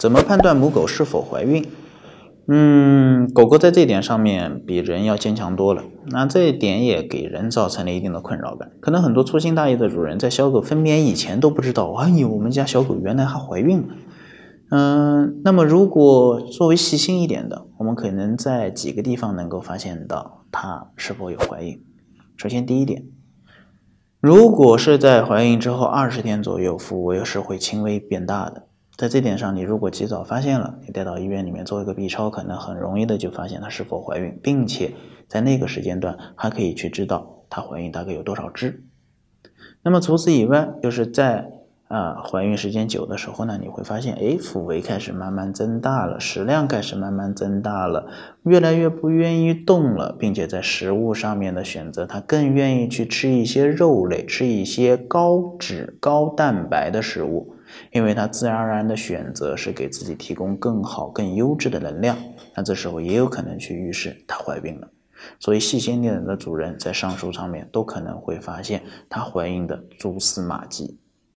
怎么判断母狗是否怀孕？狗狗在这一点上面比人要坚强多了，那这一点也给人造成了一定的困扰感。可能很多粗心大意的主人在小狗分娩以前都不知道，我们家小狗原来还怀孕了。那么如果作为细心一点的，我们可能在几个地方能够发现到它是否有怀孕。首先第一点，如果是在怀孕之后20天左右，腹围是会轻微变大的。在这点上，你如果及早发现了，你带到医院里面做一个 B 超，可能很容易的就发现她是否怀孕，并且在那个时间段还可以去知道她怀孕大概有多少只。那么除此以外，就是在怀孕时间久的时候呢，你会发现腹围开始慢慢增大了，食量开始慢慢增大了，越来越不愿意动了，并且在食物上面的选择，它更愿意去吃一些肉类，吃一些高脂高蛋白的食物，因为它自然而然的选择是给自己提供更好更优质的能量，那这时候也有可能去预示它怀孕了。所以细心点的主人在上述上面都可能会发现它怀孕的蛛丝马迹。